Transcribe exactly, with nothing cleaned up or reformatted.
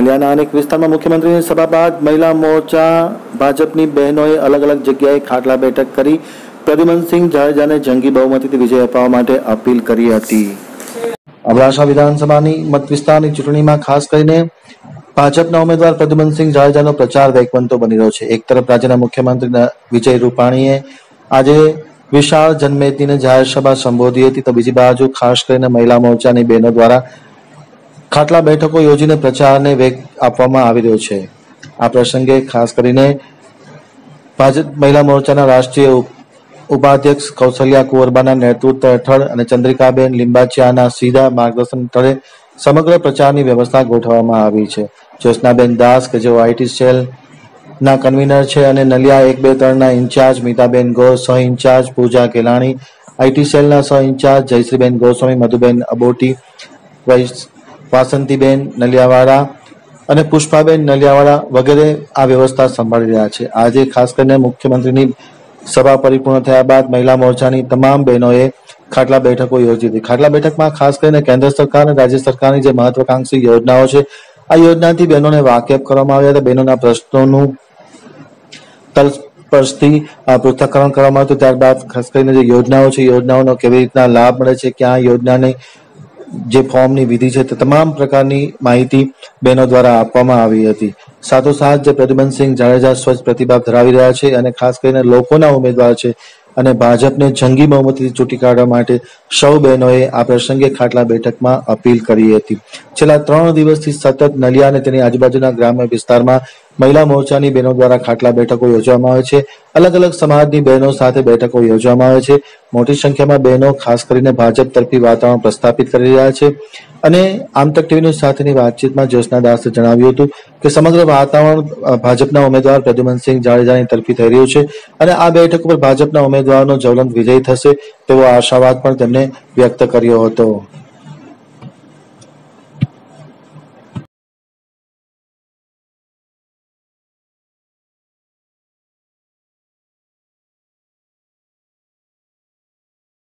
નલિયાના અનેક વિસ્તારમાં મુખ્યમંત્રીની સભા બાદ મહિલા મોરચા ભાજપની બહેનોએ અલગ અલગ જગ્યાએ ખાટલા બેઠક કરી પ્રદ્યુમનસિંહ જાડેજાને જંગી બહુમતીથી વિજય અપાવવા માટે અપીલ કરી હતી. અબડાસા વિધાનસભાની મત વિસ્તારની ચૂંટણીમાં ખાસ કરીને ભાજપના ઉમેદવાર પ્રદ્યુમનસિંહ જાડેજાનો પ્રચાર વેગવંતો બની રહ્યો છે. એક તરફ રાજ્યના મુખ્યમંત્રી વિજય રૂપાણીએ આજે વિશાળ જનમેદનીને જાહેર સભા સંબોધી હતી, તો બીજી બાજુ ખાસ કરીને મહિલા મોરચાની બહેનો દ્વારા ખાટલા બેઠકો યોજીને પ્રચારને વેગ આપવામાં આવી રહ્યો છે. આ પ્રસંગે ખાસ કરીને ભાજપ મહિલા મોરચાના રાષ્ટ્રીય ઉપાધ્યક્ષ કૌશલ્યા કુંવરબાના નેતૃત્વ હેઠળ અને ચંદ્રિકાબેન લિંબાચિયાના સીધા માર્ગદર્શન હેઠળ સમગ્ર પ્રચારની વ્યવસ્થા ગોઠવવામાં આવી છે. જ્યોત્સનાબેન દાસ કે જેઓ આઈટી સેલ ના કન્વીનર છે અને નલિયા એક બે ત્રણના ઇન્ચાર્જ મીતાબેન ગોર, સહ ઇન્ચાર્જ પૂજા કેલાણી, આઈટી સેલના સહ ઇન્ચાર્જ જયશ્રીબેન ગોસ્વામી, મધુબેન અબોટી, વાસંતીબેન નલિયાવાળા અને પુષ્પાબેન નલિયાવાળા વગેરે આ વ્યવસ્થા સંભાળી રહ્યા છે. આજે ખાસ કરીને મુખ્યમંત્રીની સભા પરિપૂર્ણ થયા બાદ મહિલા મોરચાની તમામ બહેનોએ ખાટલા બેઠકો યોજી હતી. ખાટલા બેઠકમાં ખાસ કરીને કેન્દ્ર સરકાર અને રાજ્ય સરકારની જે મહત્વાકાંક્ષી યોજનાઓ છે આ યોજનાથી બહેનોને વાકેફ કરવામાં આવ્યા હતા. બહેનોના પ્રશ્નોનું તલસ્પર્શથી પૃથ્થકરણ કરવામાં આવ્યું. ત્યારબાદ ખાસ કરીને જે યોજનાઓ છે યોજનાઓનો કેવી રીતના લાભ મળે છે, ક્યાં યોજનાની જે ફોર્મની વિધિ છે તે તમામ પ્રકારની માહિતી બહેનો દ્વારા આપવામાં આવી હતી. સાથોસાથ જે પ્રદ્યુમનસિંહ જાડેજા સ્વચ્છ પ્રતિભાવ ધરાવી રહ્યા છે અને ખાસ કરીને લોકોના ઉમેદવાર છે અને ભાજપને જંગી બહુમતીથી ચૂંટી કાઢવા માટે સૌ બહેનોએ આ પ્રસંગે ખાટલા બેઠકમાં અપીલ કરી હતી. છેલ્લા ત્રણ દિવસથી સતત નલિયા અને તેની આજુબાજુના ગ્રામ્ય વિસ્તારમાં મહિલા મોરચાની બહેનો દ્વારા ખાટલા બેઠકો યોજવામાં આવે છે. અલગ અલગ સમાજની બહેનો સાથે બેઠકો યોજવામાં આવે છે. મોટી સંખ્યામાં બહેનો ખાસ કરીને ભાજપ તરફી વાતાવરણ પ્રસ્થાપિત કરી રહ્યા છે અને આમતક ટીવી સાથેની વાતચીતમાં જ્યોત્સના દાસે જણાવ્યું હતું કે સમગ્ર વાતાવરણ ભાજપના ઉમેદવાર પ્રદ્યુમનસિંહ જાડેજાની તરફી થઈ રહ્યું છે અને આ બેઠક ઉપર ભાજપના ઉમેદવારનો જ્વલંત વિજય થશે તેવો આશાવાદ પણ તેમણે વ્યક્ત કર્યો હતો.